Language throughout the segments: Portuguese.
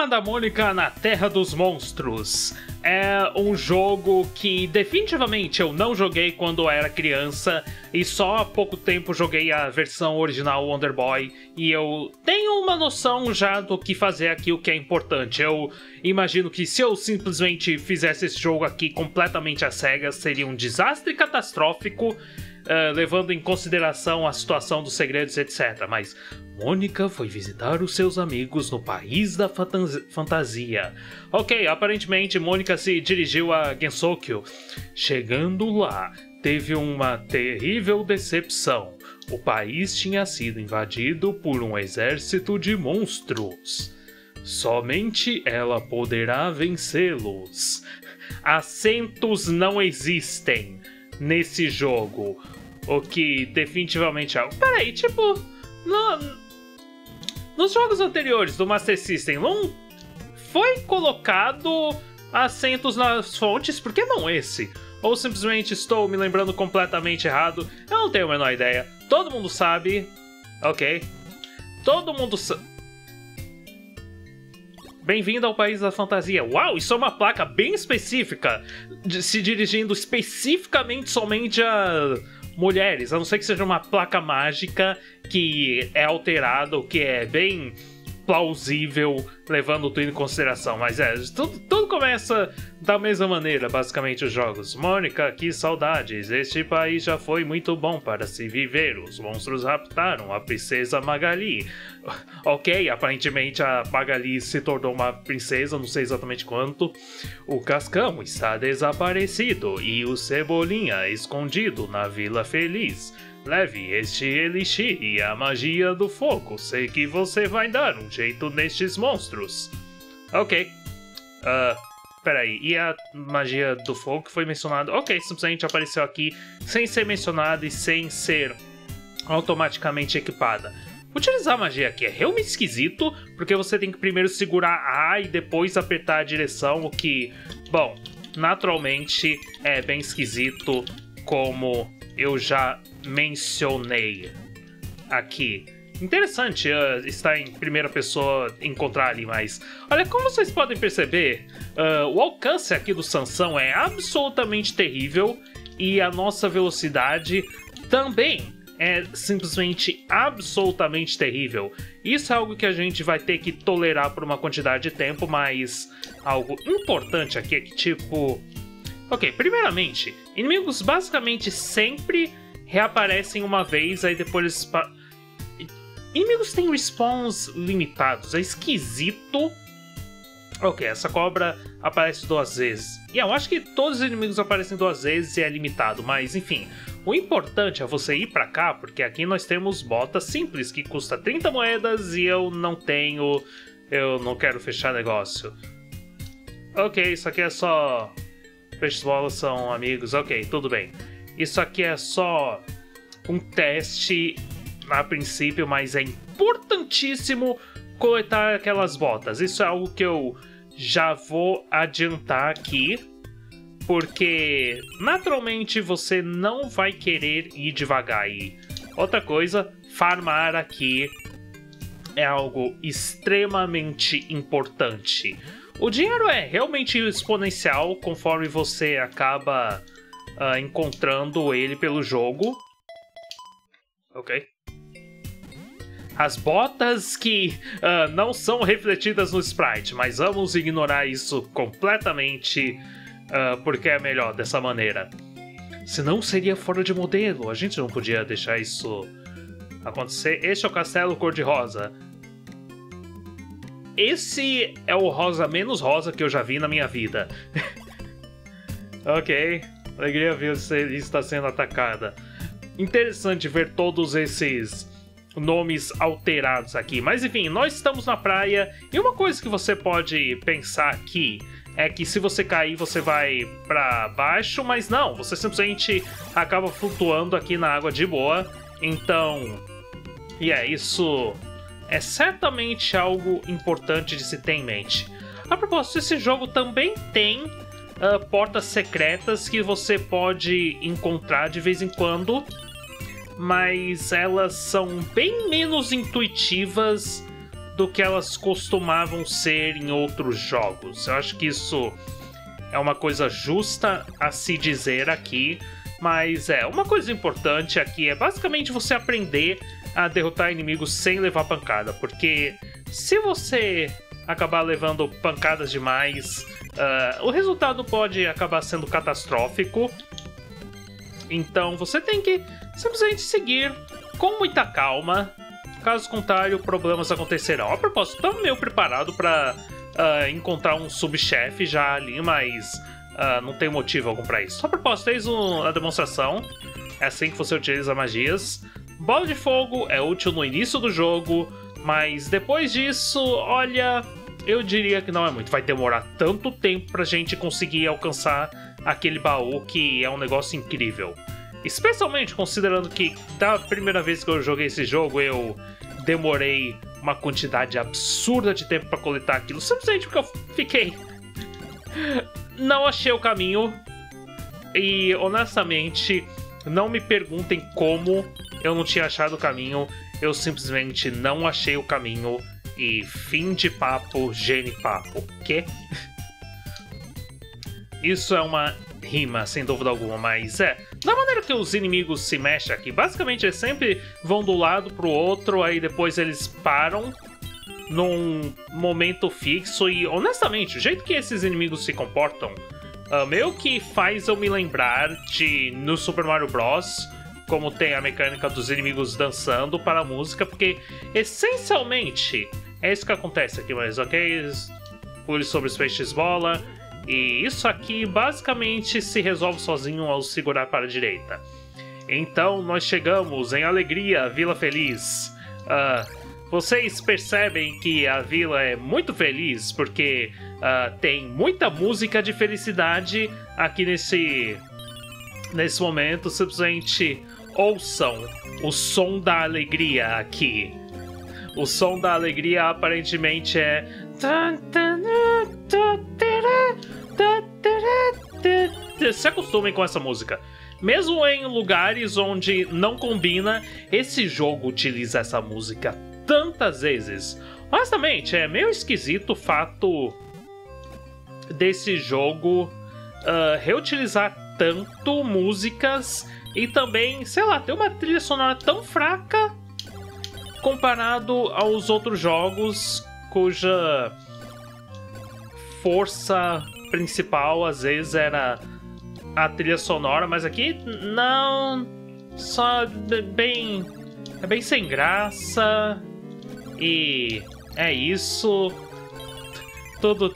Turma da Mônica na Terra dos Monstros é um jogo que definitivamente eu não joguei quando era criança e só há pouco tempo joguei a versão original Wonder Boy e eu tenho uma noção já do que fazer aqui, o que é importante. Eu imagino que se eu simplesmente fizesse esse jogo aqui completamente às cegas seria um desastre catastrófico, levando em consideração a situação dos segredos, etc. Mas Mônica foi visitar os seus amigos no país da fantasia. Ok, aparentemente Mônica se dirigiu a Gensokyo. Chegando lá, teve uma terrível decepção. O país tinha sido invadido por um exército de monstros. Somente ela poderá vencê-los. Assentos não existem nesse jogo, o que definitivamente é algo. Peraí, tipo, nos jogos anteriores do Master System não foi colocado assentos nas fontes, por que não esse? Ou simplesmente estou me lembrando completamente errado? Eu não tenho a menor ideia. Todo mundo sabe, ok? Todo mundo sabe. Bem-vindo ao país da fantasia. Uau, isso é uma placa bem específica, se dirigindo especificamente somente a mulheres, a não ser que seja uma placa mágica que é alterada, o que é bem plausível, levando tudo em consideração. Mas tudo começa da mesma maneira, basicamente, os jogos. Mônica, que saudades, este país já foi muito bom para se viver. Os monstros raptaram a princesa Magali. Ok, aparentemente a Magali se tornou uma princesa, não sei exatamente quanto. O Cascão está desaparecido e o Cebolinha escondido na Vila Feliz. Leve este elixir e a magia do fogo. Sei que você vai dar um jeito nestes monstros. Ok. Peraí, e a magia do fogo que foi mencionada? Ok, simplesmente apareceu aqui sem ser mencionada e sem ser automaticamente equipada. Utilizar a magia aqui é realmente esquisito, porque você tem que primeiro segurar A e depois apertar a direção, o que, bom, naturalmente é bem esquisito, como eu já mencionei aqui. Interessante estar em primeira pessoa, encontrar ali, mas olha, como vocês podem perceber, o alcance aqui do Sansão é absolutamente terrível e a nossa velocidade também é simplesmente absolutamente terrível. Isso é algo que a gente vai ter que tolerar por uma quantidade de tempo, mas algo importante aqui é que, tipo... Ok, primeiramente, inimigos basicamente sempre reaparecem uma vez, aí depois eles... Inimigos têm respawns limitados, é esquisito. Ok, essa cobra aparece 2 vezes. E eu acho que todos os inimigos aparecem 2 vezes e é limitado, mas enfim. O importante é você ir pra cá, porque aqui nós temos botas simples, que custa 30 moedas e eu não tenho... Eu não quero fechar negócio. Ok, isso aqui é só... Peixes bolas são amigos, ok, tudo bem. Isso aqui é só um teste a princípio, mas é importantíssimo coletar aquelas botas. Isso é algo que eu já vou adiantar aqui, porque naturalmente você não vai querer ir devagar. E outra coisa, farmar aqui é algo extremamente importante. O dinheiro é realmente exponencial conforme você acaba encontrando ele pelo jogo. Ok. As botas que não são refletidas no sprite, mas vamos ignorar isso completamente, porque é melhor dessa maneira. Senão seria fora de modelo, a gente não podia deixar isso acontecer. Este é o castelo cor-de-rosa. Esse é o rosa menos rosa que eu já vi na minha vida. Ok, alegria ver você está sendo atacada. Interessante ver todos esses nomes alterados aqui. Mas enfim, nós estamos na praia. E uma coisa que você pode pensar aqui é que se você cair, você vai pra baixo. Mas não, você simplesmente acaba flutuando aqui na água de boa. Então, isso é certamente algo importante de se ter em mente. A propósito, esse jogo também tem portas secretas que você pode encontrar de vez em quando, mas elas são bem menos intuitivas do que elas costumavam ser em outros jogos. Eu acho que isso é uma coisa justa a se dizer aqui, mas uma coisa importante aqui é basicamente você aprender a derrotar inimigos sem levar pancada, porque se você acabar levando pancadas demais, o resultado pode acabar sendo catastrófico. Então você tem que simplesmente seguir com muita calma, caso contrário problemas acontecerão. A propósito, estou meio preparado para encontrar um subchefe já ali, mas não tem motivo algum para isso. A propósito, eis a demonstração, é assim que você utiliza magias. Bola de fogo é útil no início do jogo, mas depois disso, olha, eu diria que não é muito. Vai demorar tanto tempo pra gente conseguir alcançar aquele baú, que é um negócio incrível. Especialmente considerando que da primeira vez que eu joguei esse jogo, eu demorei uma quantidade absurda de tempo pra coletar aquilo, simplesmente porque eu fiquei... não achei o caminho. E, honestamente, não me perguntem como eu não tinha achado o caminho. Eu simplesmente não achei o caminho. E fim de papo, genipapo. Quê? Isso é uma rima, sem dúvida alguma, mas da maneira que os inimigos se mexem aqui, basicamente eles sempre vão do lado pro outro, aí depois eles param num momento fixo e, honestamente, o jeito que esses inimigos se comportam meio que faz eu me lembrar de no Super Mario Bros. Como tem a mecânica dos inimigos dançando para a música, porque essencialmente é isso que acontece aqui, mas ok? Pule sobre os peixes bola. E isso aqui basicamente se resolve sozinho ao segurar para a direita. Então nós chegamos em Alegria, Vila Feliz. Vocês percebem que a vila é muito feliz porque tem muita música de felicidade aqui nesse momento. Simplesmente ouçam o som da alegria aqui. O som da alegria aparentemente é... Se acostumem com essa música. Mesmo em lugares onde não combina, esse jogo utiliza essa música tantas vezes. Honestamente, é meio esquisito o fato desse jogo reutilizar tanto músicas e também, sei lá, ter uma trilha sonora tão fraca comparado aos outros jogos cuja força principal às vezes era a trilha sonora, mas aqui não, só bem, é bem sem graça e é isso. Tudo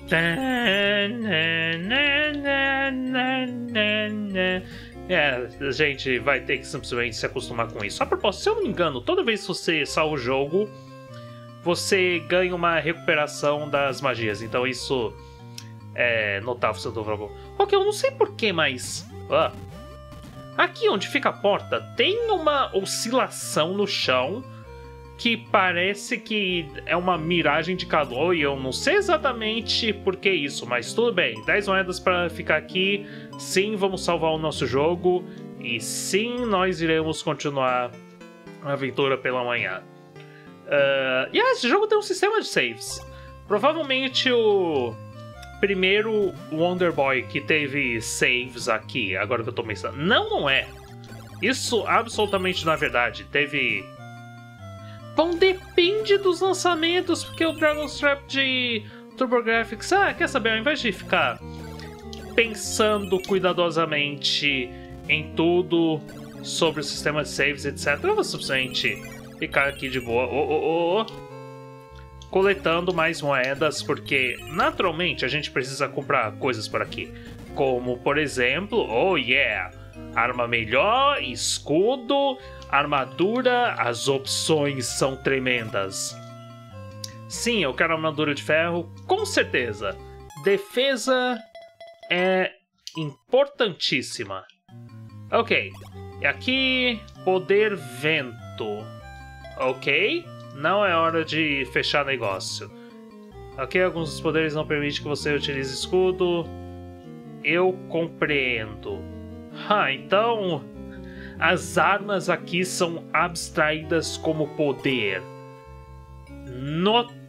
a gente vai ter que simplesmente se acostumar com isso. A propósito, se eu não me engano, toda vez que você salva o jogo, você ganha uma recuperação das magias. Então isso é notável, se eu tô falando. Ok, eu não sei porquê, mas... aqui onde fica a porta, tem uma oscilação no chão que parece que é uma miragem de calor e eu não sei exatamente por que isso, mas tudo bem. 10 moedas para ficar aqui. Sim, vamos salvar o nosso jogo. E sim, nós iremos continuar a aventura pela manhã. Esse jogo tem um sistema de saves. Provavelmente o primeiro Wonder Boy que teve saves aqui, agora que eu tô pensando. Não é. Isso absolutamente não é verdade. Teve... Bom, depende dos lançamentos, porque o Dragon's Trap de TurboGrafx... quer saber, ao invés de ficar pensando cuidadosamente em tudo sobre o sistema de saves, etc., eu vou simplesmente ficar aqui de boa, coletando mais moedas, porque naturalmente a gente precisa comprar coisas por aqui, como, por exemplo, arma melhor, escudo... Armadura, as opções são tremendas. Sim, eu quero armadura de ferro, com certeza. Defesa é importantíssima. Ok, e aqui, poder vento. Ok, não é hora de fechar negócio. Ok, alguns dos poderes não permitem que você utilize escudo. Eu compreendo. Então... As armas aqui são abstraídas como poder.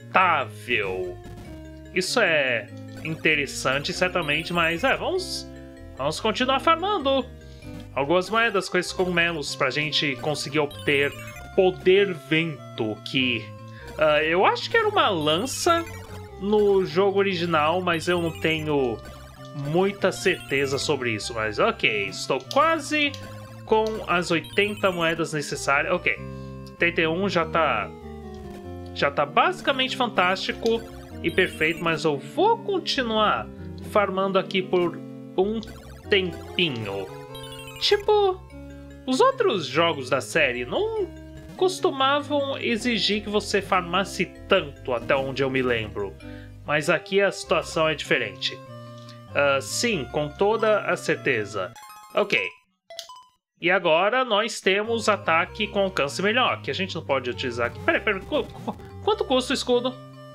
notável. Isso é interessante, certamente, mas vamos continuar farmando algumas moedas com esses cogumelos pra gente conseguir obter poder vento, que eu acho que era uma lança no jogo original, mas eu não tenho muita certeza sobre isso. Mas ok, estou quase com as 80 moedas necessárias. Ok, 81 já tá basicamente fantástico e perfeito, mas eu vou continuar farmando aqui por um tempinho. Tipo, os outros jogos da série não costumavam exigir que você farmasse tanto, até onde eu me lembro, mas aqui a situação é diferente. Sim, com toda a certeza. Ok. E agora nós temos ataque com alcance melhor, que a gente não pode utilizar aqui. Peraí, quanto custa o escudo?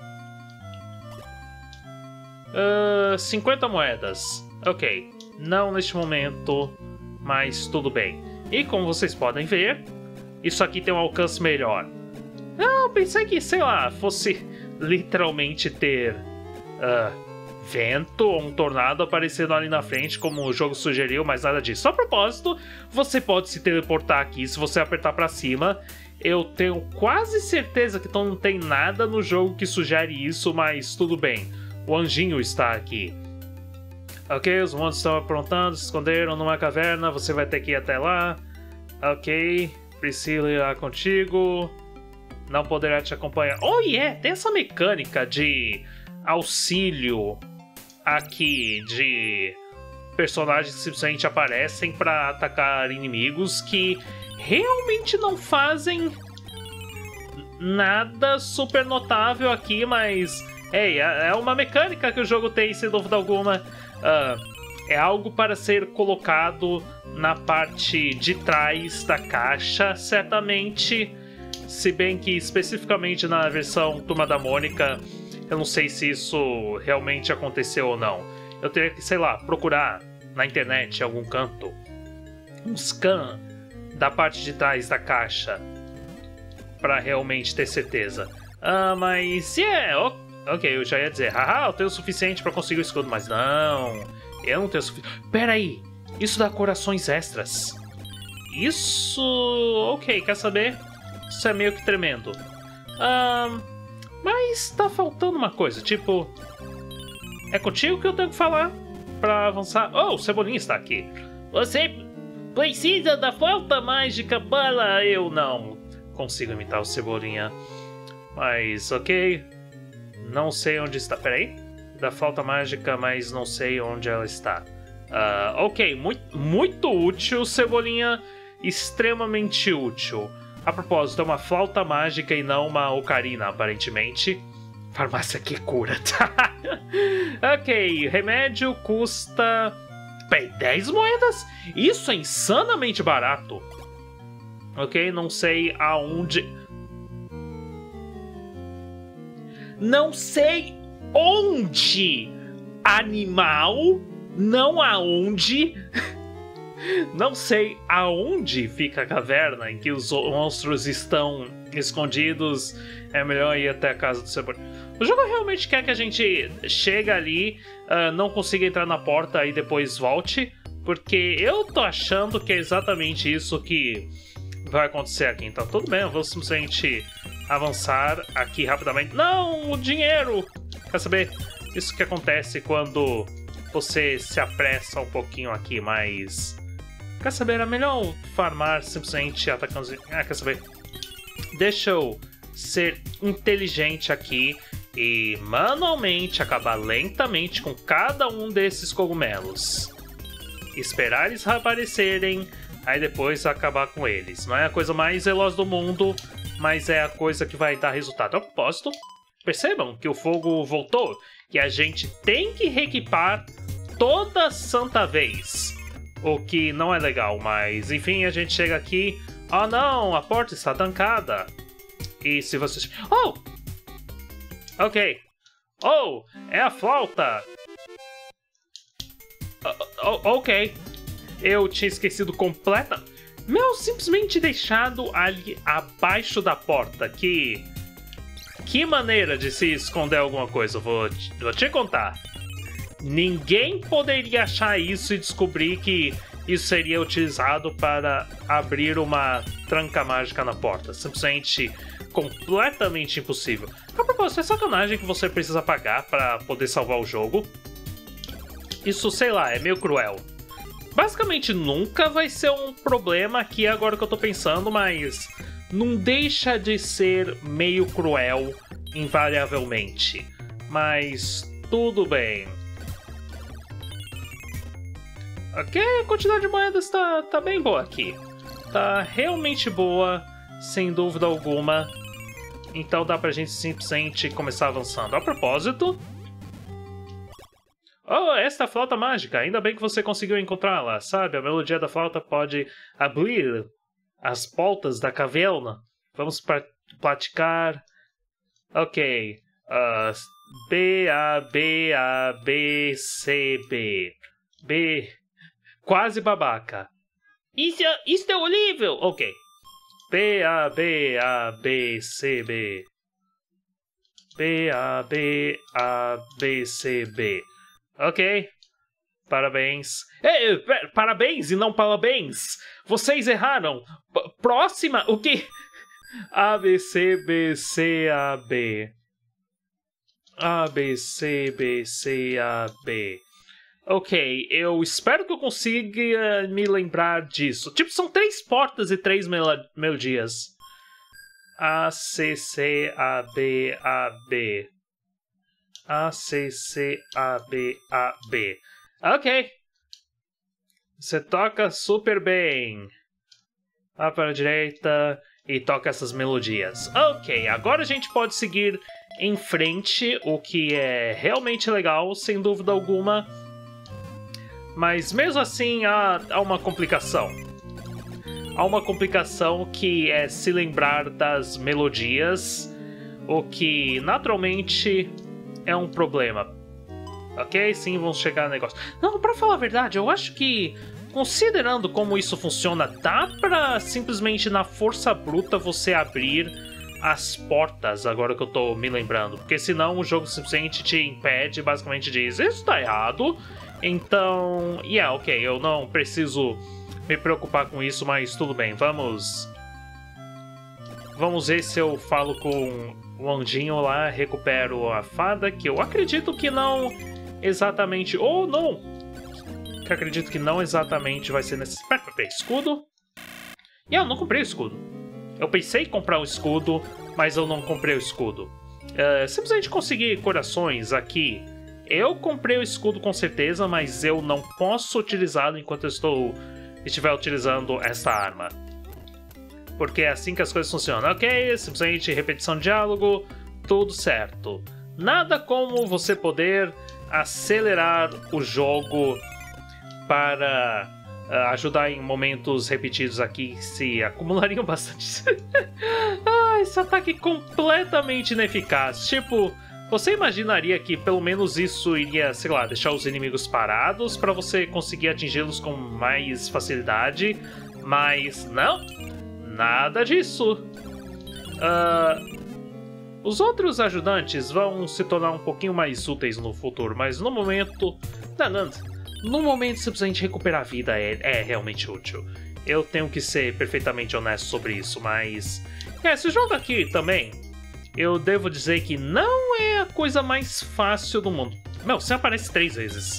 50 moedas. Ok, não neste momento, mas tudo bem. E como vocês podem ver, isso aqui tem um alcance melhor. Eu pensei que, sei lá, fosse literalmente ter vento ou um tornado aparecendo ali na frente, como o jogo sugeriu, mas nada disso. Só a propósito, você pode se teleportar aqui se você apertar pra cima. Eu tenho quase certeza que não tem nada no jogo que sugere isso, mas tudo bem. O anjinho está aqui. Ok, os monstros estão aprontando, se esconderam numa caverna, você vai ter que ir até lá. Ok, Priscila irá contigo. Não poderá te acompanhar. Oh yeah, tem essa mecânica de auxílio aqui, de personagens que simplesmente aparecem para atacar inimigos que realmente não fazem nada super notável aqui, mas é uma mecânica que o jogo tem, sem dúvida alguma. É algo para ser colocado na parte de trás da caixa, certamente. Se bem que especificamente na versão Turma da Mônica, eu não sei se isso realmente aconteceu ou não. Eu teria que, sei lá, procurar na internet, em algum canto, um scan da parte de trás da caixa para realmente ter certeza. Mas ok, eu já ia dizer, haha, eu tenho o suficiente para conseguir o escudo, mas não, eu não tenho o suficiente. Pera aí, isso dá corações extras. Isso, ok, quer saber? Isso é meio que tremendo. Mas tá faltando uma coisa, tipo, é contigo que eu tenho que falar pra avançar? Oh, o Cebolinha está aqui. Você precisa da flauta mágica para... Eu não consigo imitar o Cebolinha. Mas, ok. Não sei onde está. Peraí. Da flauta mágica, mas não sei onde ela está. Ok, muito útil, Cebolinha. Extremamente útil. A propósito, é uma flauta mágica e não uma ocarina, aparentemente. Farmácia que cura, tá? Ok, remédio custa... Peraí, 10 moedas? Isso é insanamente barato. Ok, não sei aonde... Não sei onde, animal, não aonde... Não sei aonde fica a caverna em que os monstros estão escondidos. É melhor ir até a casa do Cebolinha. O jogo realmente quer que a gente chegue ali, não consiga entrar na porta e depois volte, porque eu tô achando que é exatamente isso que vai acontecer aqui. Então tudo bem, eu vou simplesmente avançar aqui rapidamente. Não, o dinheiro! Quer saber? Isso que acontece quando você se apressa um pouquinho aqui, mas... Quer saber? É melhor farmar simplesmente atacando... quer saber? Deixa eu ser inteligente aqui e manualmente acabar lentamente com cada um desses cogumelos. Esperar eles reaparecerem, aí depois acabar com eles. Não é a coisa mais veloz do mundo, mas é a coisa que vai dar resultado. A propósito, percebam que o fogo voltou, que a gente tem que reequipar toda santa vez. O que não é legal, mas enfim, a gente chega aqui. Oh não, a porta está trancada. E se você... Oh! Ok. Oh, é a flauta. Ok. Eu tinha esquecido completa... Simplesmente deixado ali abaixo da porta. Que Que maneira de se esconder alguma coisa, vou te contar. Ninguém poderia achar isso e descobrir que isso seria utilizado para abrir uma tranca mágica na porta. Simplesmente completamente impossível. A propósito, é sacanagem que você precisa pagar para poder salvar o jogo. Isso, sei lá, é meio cruel. Basicamente nunca vai ser um problema aqui agora que eu tô pensando, mas não deixa de ser meio cruel invariavelmente. Mas tudo bem. Ok, a quantidade de moedas tá bem boa aqui. Tá realmente boa, sem dúvida alguma. Então dá pra gente simplesmente começar avançando. A propósito... Oh, esta flauta mágica. Ainda bem que você conseguiu encontrá-la. Sabe, a melodia da flauta pode abrir as portas da caverna. Vamos praticar... Ok. B, A, B, A, B, C, B. B... Quase babaca. Isso é horrível! Ok. B, A, B, A, B, C, B. B, A, B, A, B, C, B. Ok. Parabéns. Ei, parabéns e não parabéns! Vocês erraram! Próxima? O quê? A, B, C, B, C, A, B. A, B, C, B, C, A, B. Ok, eu espero que eu consiga me lembrar disso. Tipo, são 3 portas e 3 melodias. A, C, C, A, B, A, B. A, C, C, A, B, A, B. Ok. Você toca super bem. Lá para a direita e toca essas melodias. Ok, agora a gente pode seguir em frente, o que é realmente legal, sem dúvida alguma. Mas mesmo assim há uma complicação. Há uma complicação que é se lembrar das melodias, o que naturalmente é um problema. Ok? Sim, vamos chegar no negócio. Não, pra falar a verdade, eu acho que, considerando como isso funciona, dá pra simplesmente na força bruta você abrir as portas, agora que eu tô me lembrando. Porque senão o jogo simplesmente te impede, basicamente diz, isso tá errado. Então, ok, eu não preciso me preocupar com isso, mas tudo bem, vamos ver se eu falo com o anjinho lá, recupero a fada, que eu acredito que não exatamente, ou não, que acredito que não exatamente vai ser necessário. Pera, escudo? Eu não comprei o escudo. Eu pensei em comprar um escudo, mas eu não comprei o escudo. Simplesmente consegui corações aqui. Eu comprei o escudo com certeza, mas eu não posso utilizá-lo enquanto eu estiver utilizando essa arma. Porque é assim que as coisas funcionam. Ok, simplesmente repetição de diálogo, tudo certo. Nada como você poder acelerar o jogo para ajudar em momentos repetidos aqui que se acumulariam bastante. Esse ataque completamente ineficaz. Tipo... Você imaginaria que pelo menos isso iria, sei lá, deixar os inimigos parados para você conseguir atingi-los com mais facilidade, mas não, nada disso. Os outros ajudantes vão se tornar um pouquinho mais úteis no futuro, mas no momento... No momento simplesmente recuperar a vida é realmente útil. Eu tenho que ser perfeitamente honesto sobre isso, mas... esse jogo aqui também... Eu devo dizer que não é a coisa mais fácil do mundo. Meu, você aparece 3 vezes.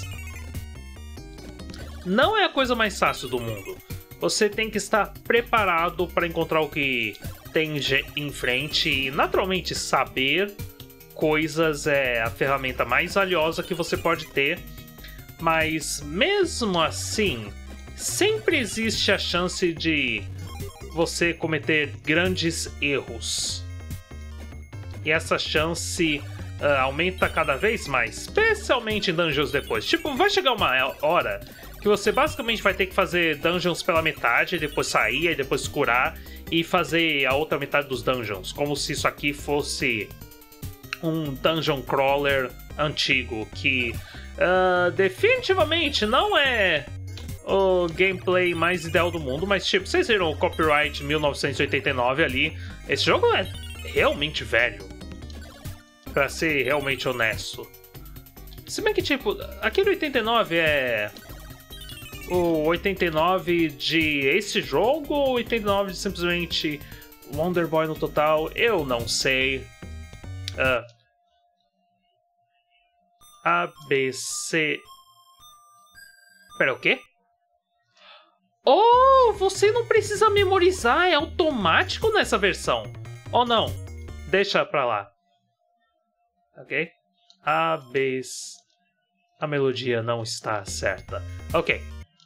Não é a coisa mais fácil do mundo. Você tem que estar preparado para encontrar o que tem em frente. E, naturalmente, saber coisas é a ferramenta mais valiosa que você pode ter. Mas, mesmo assim, sempre existe a chance de você cometer grandes erros. E essa chance aumenta cada vez mais, especialmente em dungeons depois. Tipo, vai chegar uma hora que você basicamente vai ter que fazer dungeons pela metade, depois sair, e depois curar e fazer a outra metade dos dungeons. Como se isso aqui fosse um dungeon crawler antigo, que definitivamente não é o gameplay mais ideal do mundo, mas tipo, vocês viram o copyright 1989 ali. Esse jogo é realmente velho. Pra ser realmente honesto. Se bem que, tipo, aquele 89 é o 89 de esse jogo ou 89 de simplesmente Wonder Boy no total? Eu não sei. A, B, C... Pera, o quê? Oh, você não precisa memorizar, é automático nessa versão. Ou não? Deixa pra lá. Ok? A, B, C... A melodia não está certa. Ok.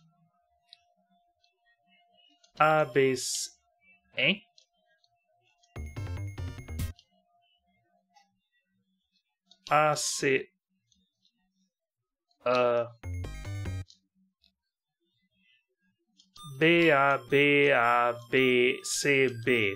A, B, C... Hein? A, C... B, A, B, A, B, C, B.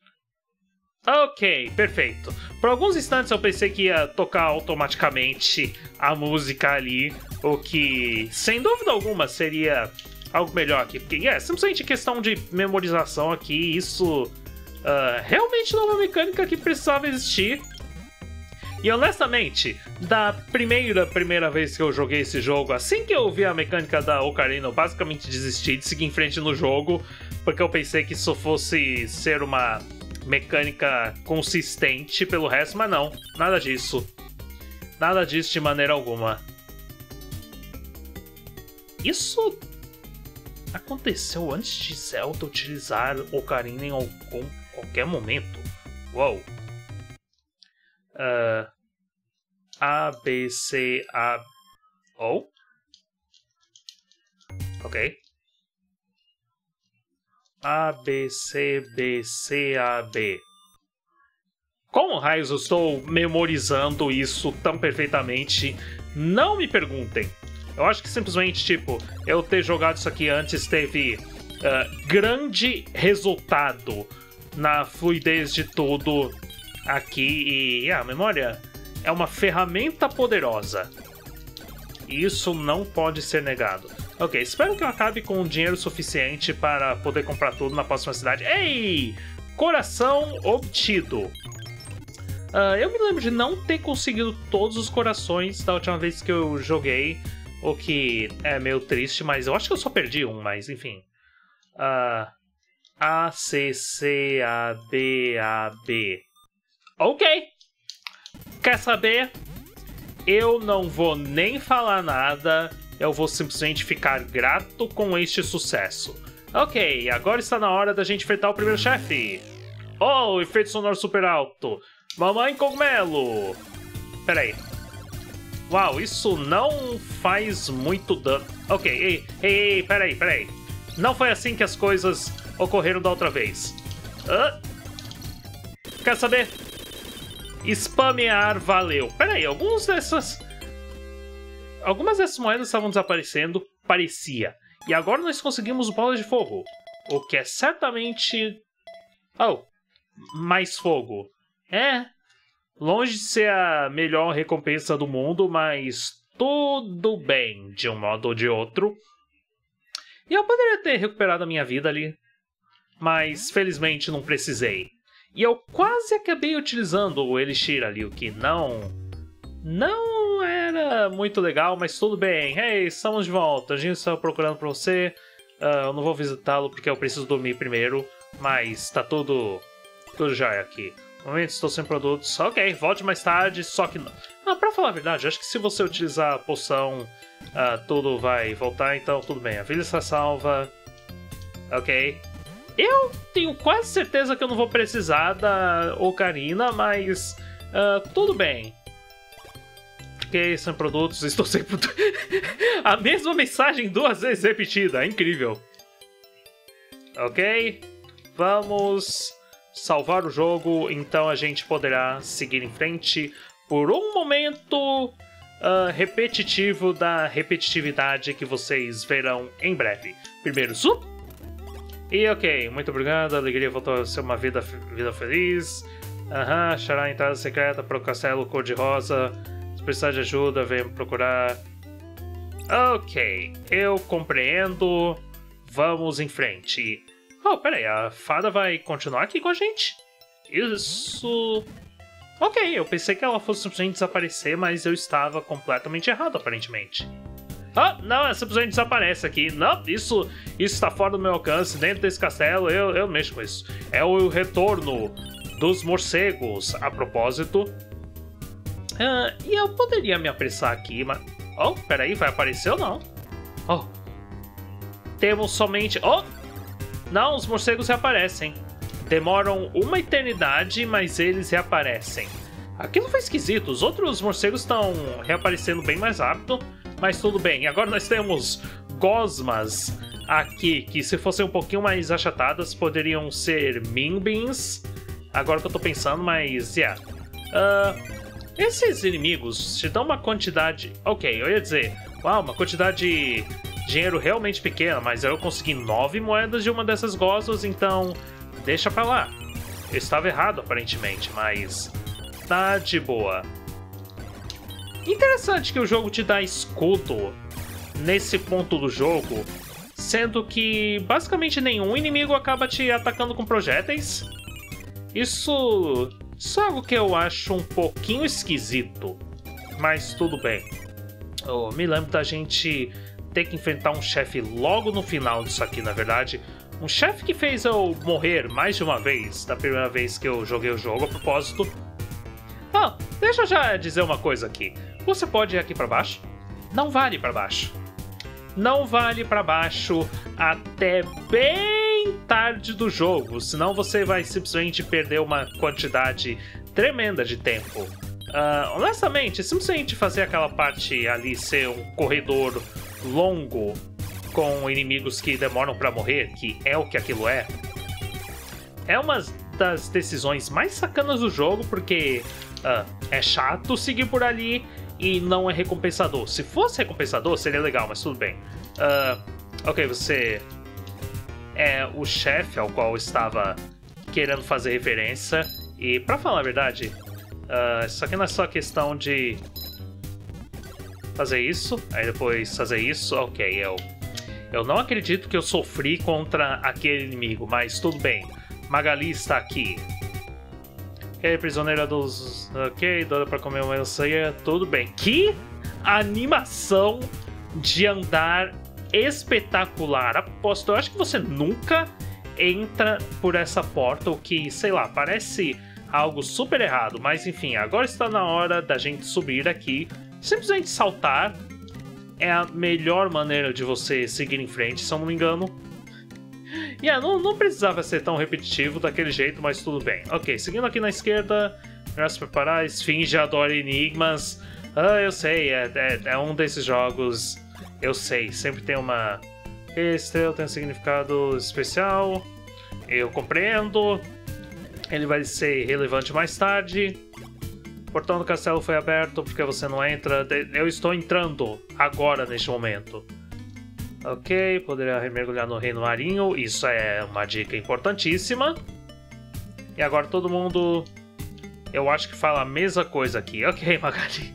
Ok, perfeito. Por alguns instantes eu pensei que ia tocar automaticamente a música ali, o que, sem dúvida alguma, seria algo melhor aqui. Porque é simplesmente questão de memorização aqui, isso realmente não é uma mecânica que precisava existir. E honestamente, da primeira vez que eu joguei esse jogo, assim que eu vi a mecânica da Ocarina, eu basicamente desisti de seguir em frente no jogo, porque eu pensei que isso fosse ser uma mecânica consistente pelo resto, mas não, nada disso. Nada disso de maneira alguma. Isso aconteceu antes de Zelda utilizar Ocarina em qualquer momento. Uou. A, B, C, A... Oh? Ok. A, B, C, A, B. Como raios eu estou memorizando isso tão perfeitamente? Não me perguntem. Eu acho que simplesmente, tipo, eu ter jogado isso aqui antes teve grande resultado na fluidez de tudo aqui. E a memória é uma ferramenta poderosa. Isso não pode ser negado. Ok, espero que eu acabe com dinheiro suficiente para poder comprar tudo na próxima cidade. Ei! Coração obtido. Eu me lembro de não ter conseguido todos os corações da última vez que eu joguei, o que é meio triste, mas eu acho que eu só perdi um, mas enfim. A, C, C, A, B, A, B. Ok! Quer saber? Eu não vou nem falar nada, eu vou simplesmente ficar grato com este sucesso. Ok, agora está na hora da gente enfrentar o primeiro chefe. Oh, efeito sonoro super alto. Mamãe cogumelo. Pera aí. Uau, isso não faz muito dano. Ok, ei, pera aí. Não foi assim que as coisas ocorreram da outra vez. Quer saber? Spamear valeu. Pera aí, algumas dessas moedas estavam desaparecendo, parecia. E agora nós conseguimos bolas de fogo. O que é certamente... Oh, mais fogo. Longe de ser a melhor recompensa do mundo, mas tudo bem, de um modo ou de outro. E eu poderia ter recuperado a minha vida ali, mas felizmente não precisei. E eu quase acabei utilizando o Elixir ali, o que não era muito legal, mas tudo bem. Hey, estamos de volta. A gente estava procurando por você. Eu não vou visitá-lo porque eu preciso dormir primeiro, mas tá tudo jóia aqui. No momento estou sem produtos. Ok, volte mais tarde, só que não. Pra falar a verdade, acho que se você utilizar a poção, tudo vai voltar, então tudo bem. A vila está salva. Ok. Eu tenho quase certeza que eu não vou precisar da Ocarina, mas tudo bem. Ok, sem produtos, estou sem produtos. A mesma mensagem 2 vezes repetida, é incrível. Ok, vamos salvar o jogo, então a gente poderá seguir em frente por um momento repetitivo da repetitividade que vocês verão em breve. Primeiro, e ok, muito obrigado, a alegria voltou a ser uma vida feliz. Achará a entrada secreta para o castelo cor-de-rosa. Se precisar de ajuda, venha me procurar. Ok, eu compreendo. Vamos em frente. Oh, peraí, a fada vai continuar aqui com a gente? Isso... Ok, eu pensei que ela fosse simplesmente desaparecer, mas eu estava completamente errado, aparentemente. Ah, não, ela simplesmente desaparece aqui. Não, isso está fora do meu alcance. Dentro desse castelo, eu não mexo com isso. É o retorno dos morcegos, a propósito. E eu poderia me apressar aqui, mas... Oh, peraí, vai aparecer ou não? Oh. Temos somente... Oh! Não, os morcegos reaparecem. Demoram uma eternidade, mas eles reaparecem. Aquilo foi esquisito. Os outros morcegos estão reaparecendo bem mais rápido. Mas tudo bem, agora nós temos gosmas aqui, que se fossem um pouquinho mais achatadas, poderiam ser Minbins. Agora que eu tô pensando, mas, esses inimigos te dão uma quantidade... Ok, eu ia dizer, uau, uma quantidade de dinheiro realmente pequena, mas eu consegui 9 moedas de uma dessas gosmas, então deixa pra lá. Eu estava errado, aparentemente, mas tá de boa. Interessante que o jogo te dá escudo nesse ponto do jogo, sendo que basicamente nenhum inimigo acaba te atacando com projéteis. Isso é algo que eu acho um pouquinho esquisito, mas tudo bem. Eu me lembro da gente ter que enfrentar um chefe logo no final disso aqui, na verdade. Um chefe que fez eu morrer mais de uma vez, da primeira vez que eu joguei o jogo, a propósito. Ah, deixa eu já dizer uma coisa aqui. Você pode ir aqui pra baixo? Não vale pra baixo. Não vale pra baixo até bem tarde do jogo, senão você vai simplesmente perder uma quantidade tremenda de tempo. Honestamente, simplesmente fazer aquela parte ali ser um corredor longo com inimigos que demoram pra morrer, que é o que aquilo é uma das decisões mais sacanas do jogo, porque é chato seguir por ali e não é recompensador. Se fosse recompensador, seria legal, mas tudo bem. Ok, você é o chefe ao qual eu estava querendo fazer referência. E pra falar a verdade, isso aqui não é só questão de fazer isso, aí depois fazer isso. Ok, eu não acredito que eu sofri contra aquele inimigo, mas tudo bem. Magali está aqui. Ok, prisioneira dos... Ok, doida pra comer uma ceia. Tudo bem. Que animação de andar espetacular. Aposto, eu acho que você nunca entra por essa porta, o que, sei lá, parece algo super errado. Mas enfim, agora está na hora da gente subir aqui. Simplesmente saltar é a melhor maneira de você seguir em frente, se eu não me engano. Não precisava ser tão repetitivo daquele jeito, mas tudo bem. Ok, seguindo aqui na esquerda, melhor se preparar, Esfinge adora enigmas. Eu sei, é um desses jogos, eu sei, sempre tem uma... Estrela tem um significado especial, eu compreendo, ele vai ser relevante mais tarde. O portão do castelo foi aberto, porque você não entra? Eu estou entrando agora, neste momento. Ok, poderia mergulhar no reino marinho, isso é uma dica importantíssima. E agora todo mundo, eu acho que fala a mesma coisa aqui. Ok, Magali.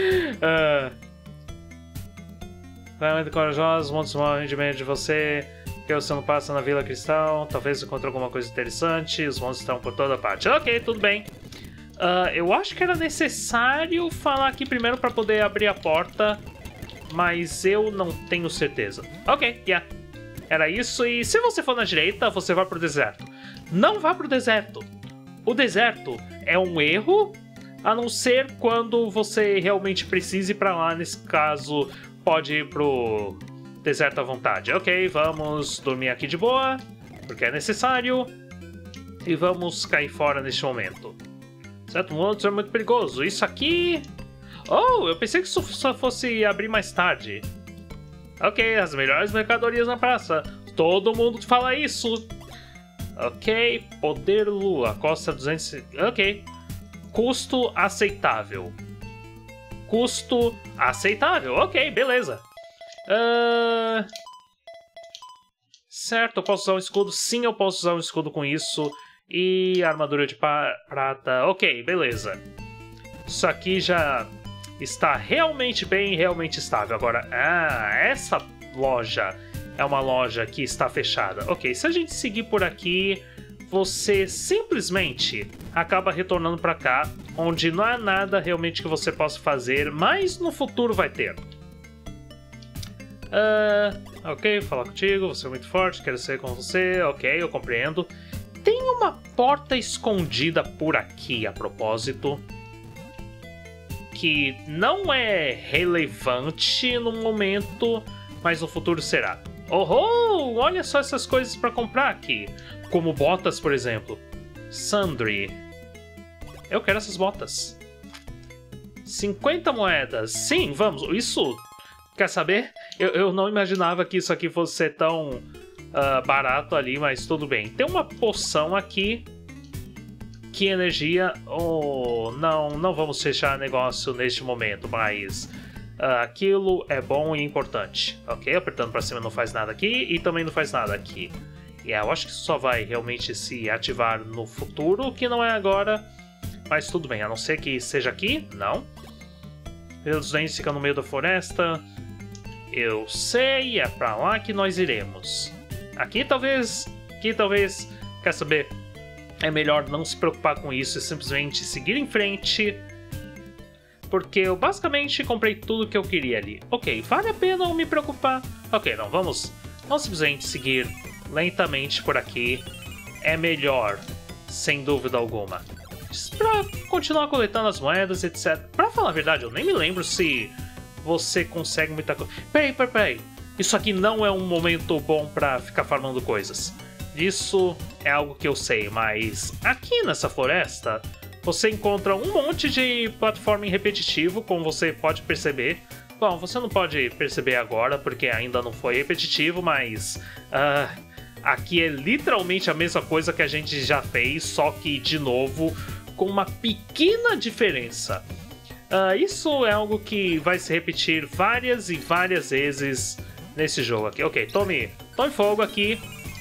Claramente corajosos, muitos morrem de medo de você, porque você não passa na Vila Cristal, talvez encontre alguma coisa interessante, os monstros estão por toda parte. Ok, tudo bem. Eu acho que era necessário falar aqui primeiro para poder abrir a porta, mas eu não tenho certeza. Ok, era isso, e se você for na direita, você vai pro deserto. Não vá pro deserto. O deserto é um erro, a não ser quando você realmente precise ir pra lá. Nesse caso, pode ir pro deserto à vontade. Ok, vamos dormir aqui de boa, porque é necessário. E vamos cair fora neste momento. Certo mundo é muito perigoso. Isso aqui... Oh, eu pensei que isso só fosse abrir mais tarde. Ok, as melhores mercadorias na praça. Todo mundo fala isso. Ok, Poder Lua, Costa 200... Ok. Custo aceitável. Custo aceitável. Ok, beleza. Certo, eu posso usar um escudo? Sim, eu posso usar um escudo com isso. E armadura de prata. Ok, beleza. Isso aqui já está realmente bem, realmente estável. Agora, essa loja é uma loja que está fechada. Ok, se a gente seguir por aqui, você simplesmente acaba retornando para cá onde não há nada realmente que você possa fazer, mas no futuro vai ter. Ok, falar contigo, você é muito forte, quero ser com você, ok, eu compreendo. Tem uma porta escondida por aqui, a propósito, que não é relevante no momento, mas no futuro será. Oh, olha só essas coisas para comprar aqui, como botas, por exemplo. Sundry. Eu quero essas botas. 50 moedas. Sim, vamos. Isso... Quer saber? Eu não imaginava que isso aqui fosse ser tão barato ali, mas tudo bem. Tem uma poção aqui. Que energia... Oh, não vamos fechar negócio neste momento, mas... aquilo é bom e importante. Ok, apertando pra cima não faz nada aqui e também não faz nada aqui. E eu acho que isso só vai realmente se ativar no futuro, que não é agora. Mas tudo bem, a não ser que seja aqui, não. Os dentes ficam no meio da floresta. Eu sei, é pra lá que nós iremos. Aqui talvez, quer saber? É melhor não se preocupar com isso e simplesmente seguir em frente. Porque eu basicamente comprei tudo que eu queria ali. Ok, vale a pena eu me preocupar? Ok, não, vamos simplesmente seguir lentamente por aqui. É melhor, sem dúvida alguma. Pra continuar coletando as moedas, etc. Pra falar a verdade, eu nem me lembro se você consegue muita coisa. Peraí. Isso aqui não é um momento bom pra ficar farmando coisas. Isso é algo que eu sei, mas aqui nessa floresta você encontra um monte de platforming repetitivo, como você pode perceber. Bom, você não pode perceber agora porque ainda não foi repetitivo, mas aqui é literalmente a mesma coisa que a gente já fez, só que de novo com uma pequena diferença. Isso é algo que vai se repetir várias e várias vezes nesse jogo aqui. Ok, tome fogo aqui.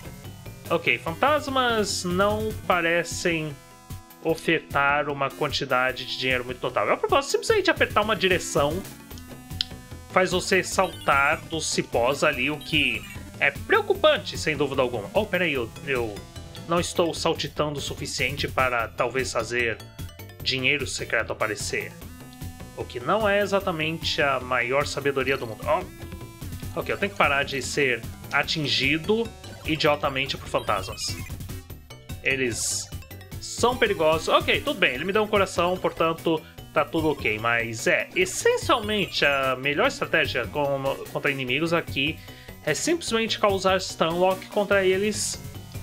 Ok, fantasmas não parecem ofertar uma quantidade de dinheiro muito notável. A propósito, simplesmente apertar uma direção faz você saltar dos cipós ali, o que é preocupante, sem dúvida alguma. Oh, peraí, eu não estou saltitando o suficiente para talvez fazer dinheiro secreto aparecer. O que não é exatamente a maior sabedoria do mundo. Oh. Ok, eu tenho que parar de ser atingido idiotamente por fantasmas. Eles são perigosos. Ok, tudo bem, ele me deu um coração, portanto tá tudo ok. Mas essencialmente a melhor estratégia contra inimigos aqui é simplesmente causar stunlock contra eles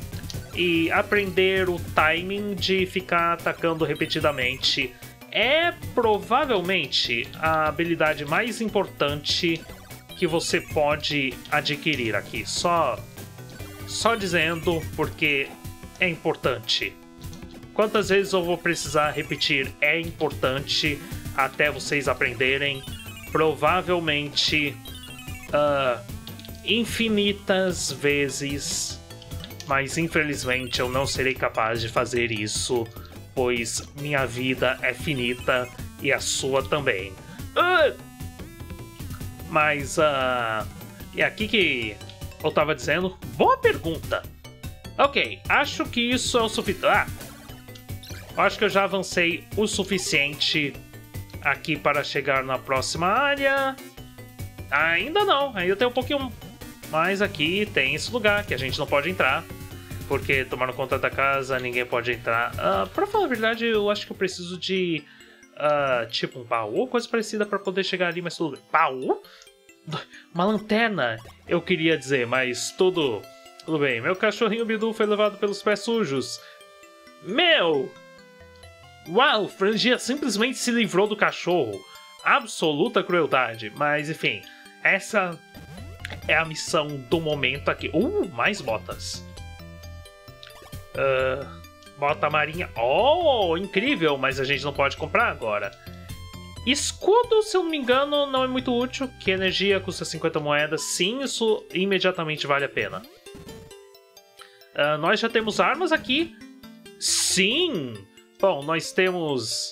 e aprender o timing de ficar atacando repetidamente. É provavelmente a habilidade mais importante que você pode adquirir aqui. Só dizendo porque é importante. Quantas vezes eu vou precisar repetir é importante até vocês aprenderem? Provavelmente infinitas vezes. Mas infelizmente eu não serei capaz de fazer isso, pois minha vida é finita e a sua também. Mas é aqui que eu tava dizendo. Boa pergunta. Ok, acho que isso é o suficiente. Acho que eu já avancei o suficiente aqui para chegar na próxima área. Ainda não, ainda tem um pouquinho mais aqui. Tem esse lugar que a gente não pode entrar, porque tomaram conta da casa, ninguém pode entrar. Pra falar a verdade, eu acho que eu preciso de tipo um baú ou coisa parecida para poder chegar ali, mas tudo bem. Baú? Uma lanterna, eu queria dizer, mas tudo bem. Meu cachorrinho Bidu foi levado pelos pés sujos. Meu! Uau, Frangia simplesmente se livrou do cachorro. Absoluta crueldade. Mas enfim, essa é a missão do momento aqui. Mais botas. Bota marinha. Oh, incrível, mas a gente não pode comprar agora. Escudo, se eu não me engano, não é muito útil. Que energia custa 50 moedas. Sim, isso imediatamente vale a pena. Nós já temos armas aqui. Sim! Bom, nós temos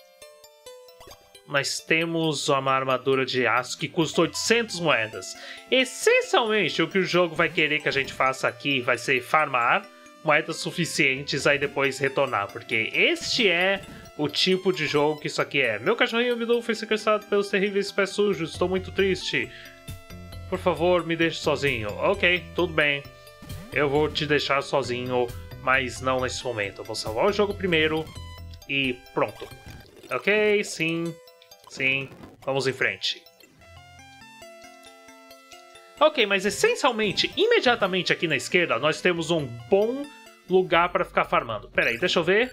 uma armadura de aço que custa 800 moedas. Essencialmente, o que o jogo vai querer que a gente faça aqui vai ser farmar moedas suficientes, aí depois retornar. Porque este é o tipo de jogo que isso aqui é. Meu cachorrinho Bidu foi sequestrado pelos terríveis pés sujos, estou muito triste. Por favor, me deixe sozinho. Ok, tudo bem. Eu vou te deixar sozinho, mas não nesse momento. Eu vou salvar o jogo primeiro e pronto. Ok, sim, sim, vamos em frente. Ok, mas essencialmente, imediatamente aqui na esquerda, nós temos um bom lugar para ficar farmando. Pera aí, deixa eu ver.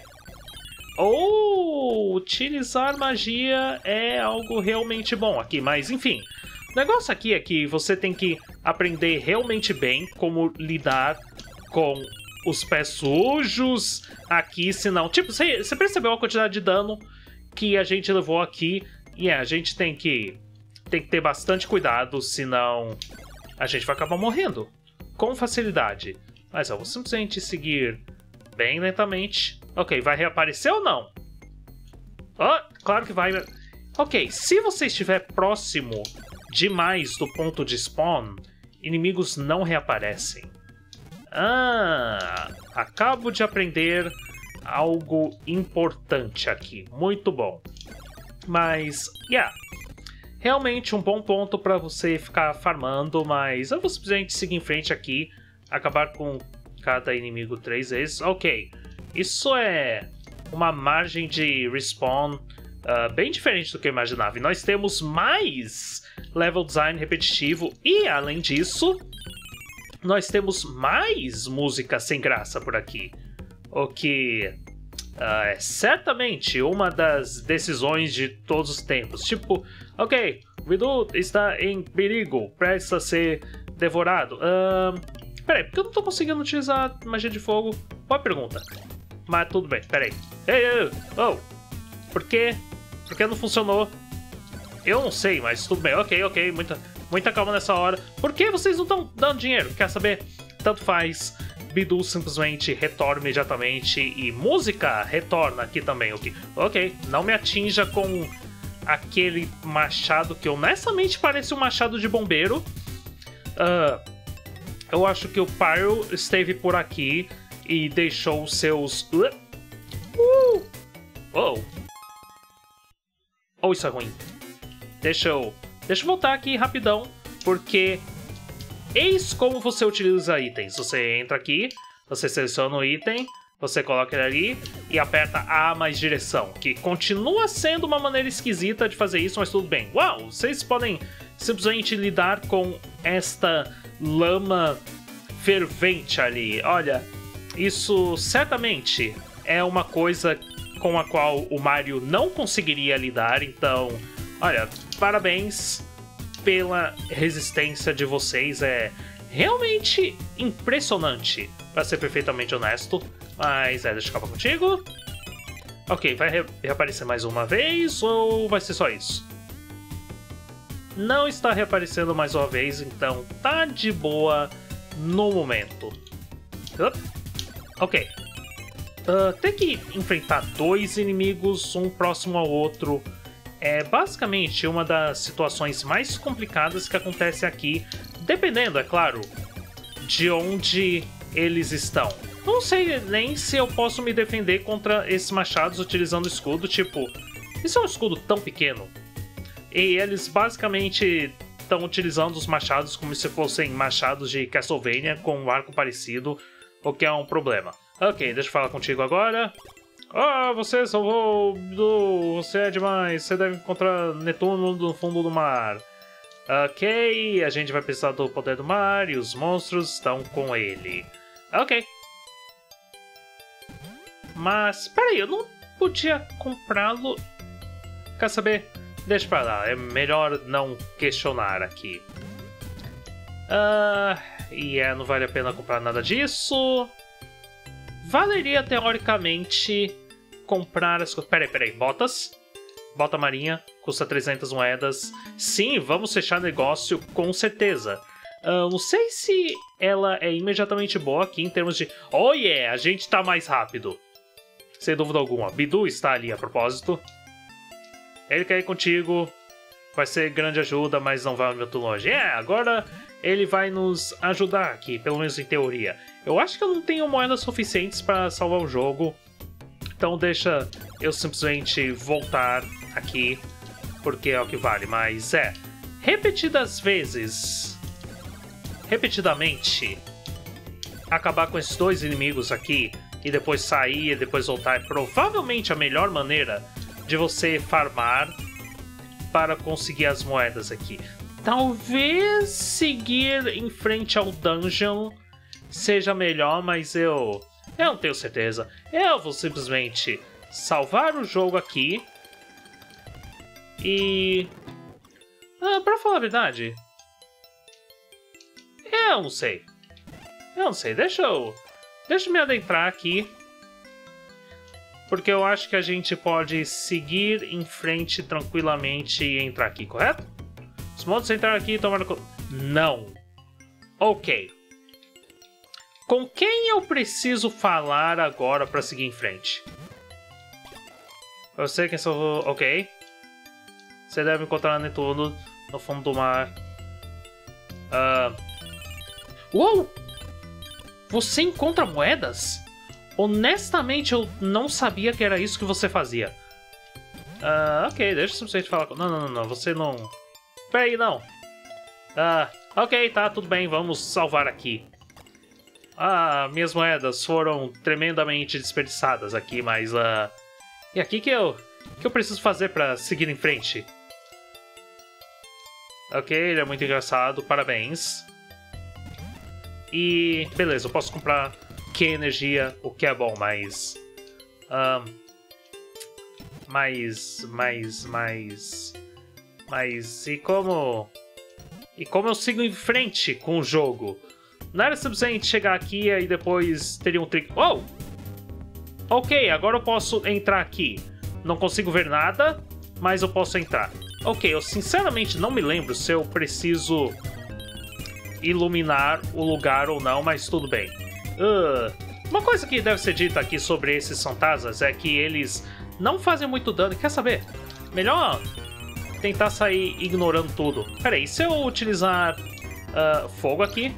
Oh, utilizar magia é algo realmente bom aqui, mas enfim. O negócio aqui é que você tem que aprender realmente bem como lidar com os pés sujos aqui, senão... Tipo, você percebeu a quantidade de dano que a gente levou aqui? E a gente tem que ter bastante cuidado, senão a gente vai acabar morrendo com facilidade. Mas eu vou simplesmente seguir bem lentamente. Ok, vai reaparecer ou não? Oh, claro que vai. Ok, se você estiver próximo demais do ponto de spawn, inimigos não reaparecem. Ah, acabo de aprender algo importante aqui. Muito bom. Mas, realmente um bom ponto para você ficar farmando, mas eu vou simplesmente seguir em frente aqui, acabar com cada inimigo 3 vezes. Ok, isso é uma margem de respawn bem diferente do que eu imaginava. E nós temos mais level design repetitivo e, além disso, nós temos mais música sem graça por aqui. O que é certamente uma das decisões de todos os tempos. Tipo, ok, o Bidu está em perigo, prestes a ser devorado. Peraí, por que eu não tô conseguindo utilizar magia de fogo? Boa pergunta. Mas tudo bem, peraí. Ei, oh, por quê? Por que não funcionou? Eu não sei, mas tudo bem. Ok, muita calma nessa hora. Por que vocês não estão dando dinheiro? Quer saber? Tanto faz. Bidu simplesmente retorna imediatamente e música retorna aqui também. Ok, não me atinja com aquele machado que honestamente parece um machado de bombeiro. Eu acho que o Pyro esteve por aqui e deixou os seus... Oh, isso é ruim. Deixa eu voltar aqui rapidão, porque eis como você utiliza itens. Você entra aqui, você seleciona o item, você coloca ele ali e aperta A mais direção, que continua sendo uma maneira esquisita de fazer isso, mas tudo bem. Uau, vocês podem simplesmente lidar com esta lama fervente ali. Olha, isso certamente é uma coisa com a qual o Mario não conseguiria lidar, então, olha, parabéns pela resistência de vocês, é realmente impressionante, pra ser perfeitamente honesto, mas deixa eu acabar contigo. Ok, vai reaparecer mais uma vez ou vai ser só isso? Não está reaparecendo mais uma vez, então tá de boa no momento. Ok. Ter que enfrentar dois inimigos, um próximo ao outro, é basicamente uma das situações mais complicadas que acontece aqui, dependendo, é claro, de onde eles estão. Não sei nem se eu posso me defender contra esses machados utilizando escudo, tipo, isso é um escudo tão pequeno. E eles basicamente estão utilizando os machados como se fossem machados de Castlevania com um arco parecido, o que é um problema. Ok, deixa eu falar contigo agora. Você salvou... Você é demais. Você deve encontrar Netuno no fundo do mar. Ok, a gente vai precisar do poder do mar e os monstros estão com ele. Ok. Mas, peraí, eu não podia comprá-lo? Quer saber? Deixa pra lá, é melhor não questionar aqui. Não vale a pena comprar nada disso. Valeria, teoricamente, comprar as coisas... Peraí, botas. Bota marinha, custa 300 moedas. Sim, vamos fechar negócio, com certeza. Não sei se ela é imediatamente boa aqui em termos de... Oh yeah, a gente tá mais rápido. Sem dúvida alguma. Bidu está ali a propósito. Ele quer ir contigo. Vai ser grande ajuda, mas não vai muito longe. Agora ele vai nos ajudar aqui, pelo menos em teoria. Eu acho que eu não tenho moedas suficientes para salvar o jogo. Então deixa eu simplesmente voltar aqui, porque é o que vale. Mas repetidas vezes, repetidamente, acabar com esses dois inimigos aqui e depois sair e depois voltar é provavelmente a melhor maneira de você farmar para conseguir as moedas aqui. Talvez seguir em frente ao dungeon seja melhor, mas eu não tenho certeza. Eu vou simplesmente salvar o jogo aqui e... pra falar a verdade, eu não sei. Deixa eu me adentrar aqui, porque eu acho que a gente pode seguir em frente tranquilamente e entrar aqui, correto? Os modos entrar aqui e tomar... Não. Ok. Com quem eu preciso falar agora para seguir em frente? Eu sei quem sou... Ok. Você deve encontrar Netuno no fundo do mar. Uou! Você encontra moedas? Honestamente, eu não sabia que era isso que você fazia. Ok, deixa eu simplesmente falar... Não, você não... Peraí, não. Ok, tá, tudo bem, vamos salvar aqui. Minhas moedas foram tremendamente desperdiçadas aqui, mas... E aqui que eu preciso fazer pra seguir em frente? Ok, ele é muito engraçado, parabéns. E... beleza, eu posso comprar que energia, o que é bom, mas... Mas e como eu sigo em frente com o jogo? Não era simplesmente chegar aqui e depois teria um trick... Oh! Ok, agora eu posso entrar aqui. Não consigo ver nada, mas eu posso entrar. Ok, eu sinceramente não me lembro se eu preciso iluminar o lugar ou não, mas tudo bem. Uma coisa que deve ser dita aqui sobre esses fantasmas é que eles não fazem muito dano. Quer saber? Melhor tentar sair ignorando tudo. Pera aí, se eu utilizar fogo aqui...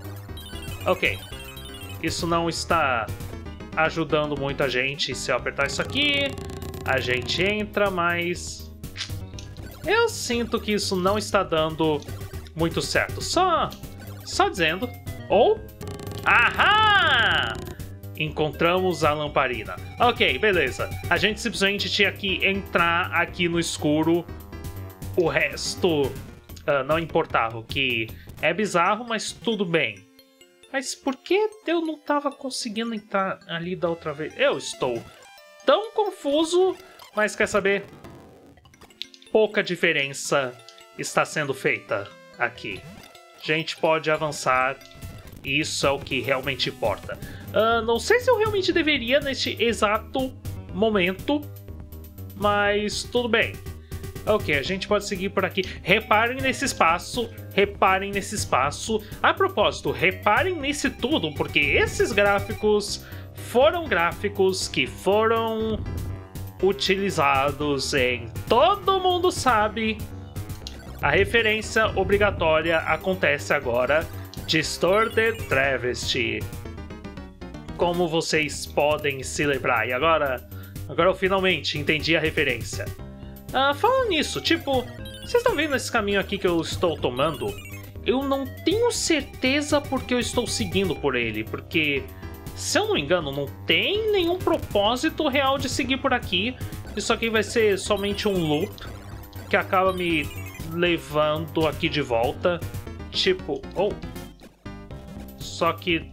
Ok. Isso não está ajudando muito a gente. Se eu apertar isso aqui, a gente entra, mas... eu sinto que isso não está dando muito certo. Só dizendo. Ou... ahá! Encontramos a lamparina. Ok, beleza. A gente simplesmente tinha que entrar aqui no escuro. O resto não importava, o que é bizarro, mas tudo bem. Mas por que eu não estava conseguindo entrar ali da outra vez? Eu estou tão confuso, mas quer saber? Pouca diferença está sendo feita aqui. A gente pode avançar, e isso é o que realmente importa. Não sei se eu realmente deveria neste exato momento, mas tudo bem. Ok, a gente pode seguir por aqui. Reparem nesse espaço. Reparem nesse espaço. A propósito, reparem nesse tudo, porque esses gráficos foram gráficos que foram utilizados em Todo Mundo Sabe. A referência obrigatória acontece agora. Distorted Travesty. Como vocês podem se lembrar. E agora eu finalmente entendi a referência. Falando nisso, tipo, vocês estão vendo esse caminho aqui que eu estou tomando? Eu não tenho certeza porque eu estou seguindo por ele, porque, se eu não me engano, não tem nenhum propósito real de seguir por aqui. Isso aqui vai ser somente um loop que acaba me levando aqui de volta. Tipo, só que...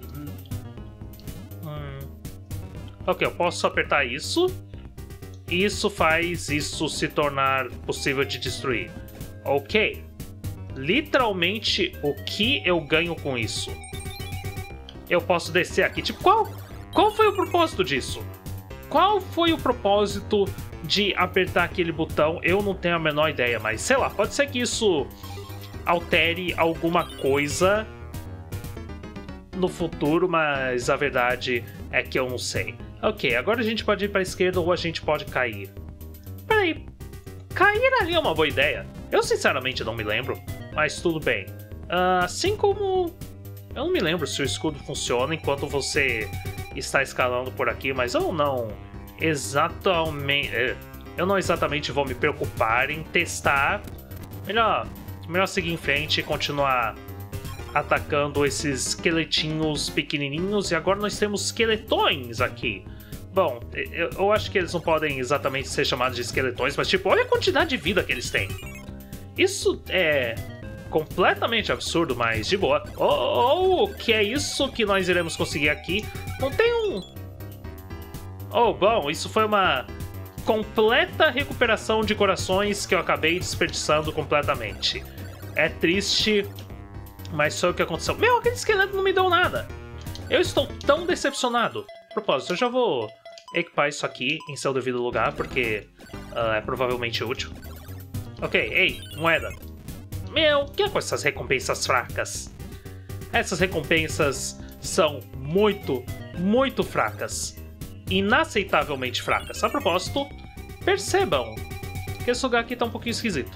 ok, eu posso apertar isso. Isso faz isso se tornar possível de destruir. Ok. Literalmente, o que eu ganho com isso? Eu posso descer aqui. Tipo, qual foi o propósito disso? Qual foi o propósito de apertar aquele botão? Eu não tenho a menor ideia, mas sei lá, pode ser que isso altere alguma coisa no futuro, mas a verdade é que eu não sei. Ok, agora a gente pode ir para a esquerda ou a gente pode cair. Peraí, cair ali é uma boa ideia. Eu sinceramente não me lembro, mas tudo bem. Assim como... eu não me lembro se o escudo funciona enquanto você está escalando por aqui, mas eu não exatamente... Eu não exatamente vou me preocupar em testar. Melhor seguir em frente e continuar atacando esses esqueletinhos pequenininhos. E agora nós temos esqueletões aqui. Bom, eu acho que eles não podem exatamente ser chamados de esqueletões, mas tipo, olha a quantidade de vida que eles têm. Isso é completamente absurdo, mas de boa. Oh, que é isso que nós iremos conseguir aqui? Não tem um... Oh, bom, isso foi uma completa recuperação de corações que eu acabei desperdiçando completamente. É triste, mas foi o que aconteceu. Meu, aquele esqueleto não me deu nada. Eu estou tão decepcionado. A propósito, eu já vou equipar isso aqui em seu devido lugar, porque é provavelmente útil. Ok, ei, moeda. Meu, o que é com essas recompensas fracas? Essas recompensas são muito, muito fracas. Inaceitavelmente fracas. A propósito, percebam que esse lugar aqui tá um pouquinho esquisito.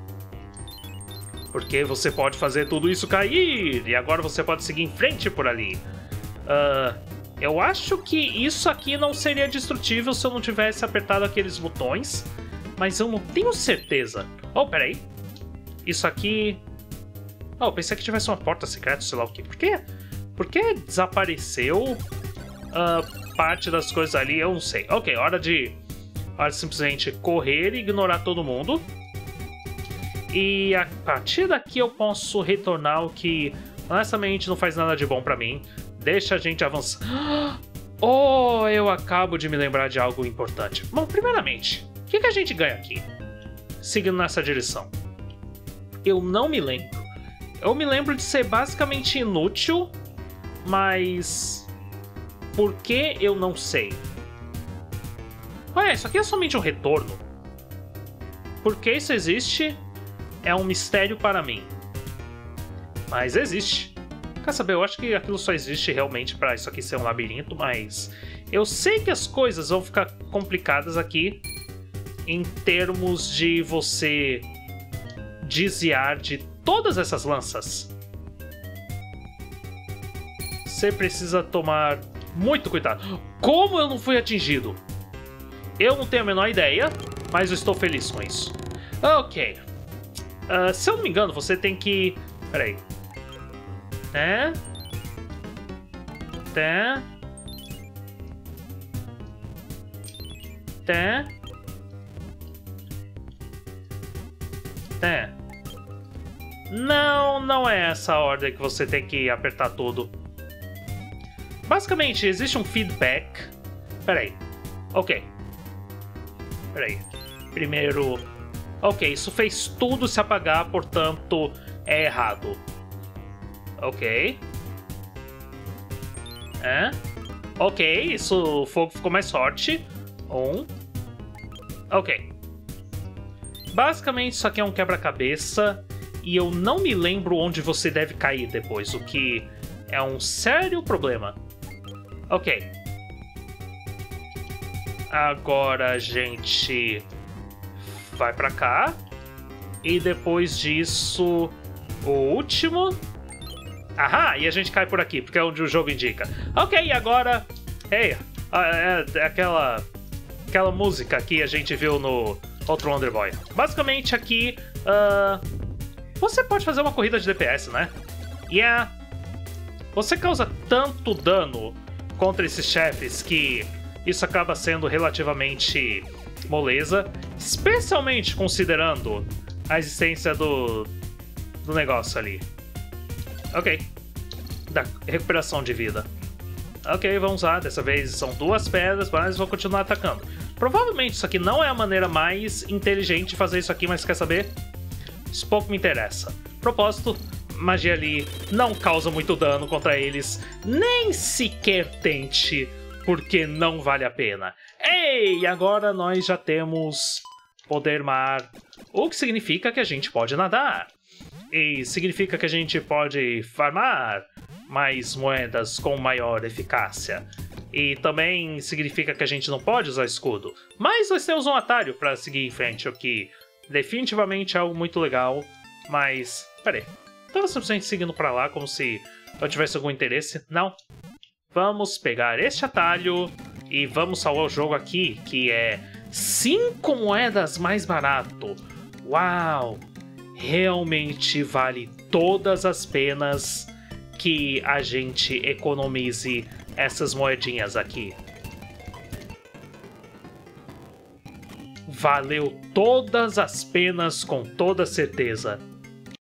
Porque você pode fazer tudo isso cair, e agora você pode seguir em frente por ali. Eu acho que isso aqui não seria destrutível se eu não tivesse apertado aqueles botões, mas eu não tenho certeza. Oh, peraí. Isso aqui... Oh, eu pensei que tivesse uma porta secreta, sei lá o quê. Por que desapareceu parte das coisas ali? Eu não sei. Ok, hora de simplesmente correr e ignorar todo mundo. E a partir daqui eu posso retornar o que, honestamente, não faz nada de bom pra mim. Deixa a gente avançar. Oh, eu acabo de me lembrar de algo importante. Bom, primeiramente, o que a gente ganha aqui? Seguindo nessa direção. Eu não me lembro. Eu me lembro de ser basicamente inútil, mas... por que eu não sei? Olha, isso aqui é somente um retorno. Por que isso existe é um mistério para mim. Mas existe. Quer saber, eu acho que aquilo só existe realmente para isso aqui ser um labirinto, mas... eu sei que as coisas vão ficar complicadas aqui em termos de você desviar de todas essas lanças. Você precisa tomar muito cuidado. Como eu não fui atingido? Eu não tenho a menor ideia, mas eu estou feliz com isso. Ok. Se eu não me engano, você tem que... peraí. Não é essa a ordem que você tem que apertar tudo. Basicamente, existe um feedback. Peraí. Ok. Peraí. Primeiro... ok, isso fez tudo se apagar, portanto, é errado. Ok. Ok, isso, o fogo ficou mais forte. Ok. Basicamente, isso aqui é um quebra-cabeça. E eu não me lembro onde você deve cair depois, o que é um sério problema. Ok. Agora a gente vai pra cá. E depois disso, o último. Ahá, e a gente cai por aqui, porque é onde o jogo indica. Ok, e agora... Hey, é aquela música que a gente viu no outro Wonder Boy. Basicamente aqui, você pode fazer uma corrida de DPS, né? Yeah. Você causa tanto dano contra esses chefes que isso acaba sendo relativamente moleza, especialmente considerando a existência do negócio ali. Ok. Da recuperação de vida. Ok, vamos lá. Dessa vez são 2 pedras, mas vou continuar atacando. Provavelmente isso aqui não é a maneira mais inteligente de fazer isso aqui, mas quer saber? Isso pouco me interessa. Propósito, magia ali não causa muito dano contra eles. Nem sequer tente, porque não vale a pena. Ei, agora nós já temos poder mar, o que significa que a gente pode nadar. E significa que a gente pode farmar mais moedas com maior eficácia. E também significa que a gente não pode usar escudo. Mas nós temos um atalho para seguir em frente, o que definitivamente é algo muito legal. Mas, peraí, estava simplesmente seguindo para lá como se eu tivesse algum interesse? Não. Vamos pegar este atalho E vamos salvar o jogo aqui, que é 5 moedas mais barato. Uau! Realmente vale todas as penas que a gente economize essas moedinhas aqui. Valeu todas as penas com toda certeza.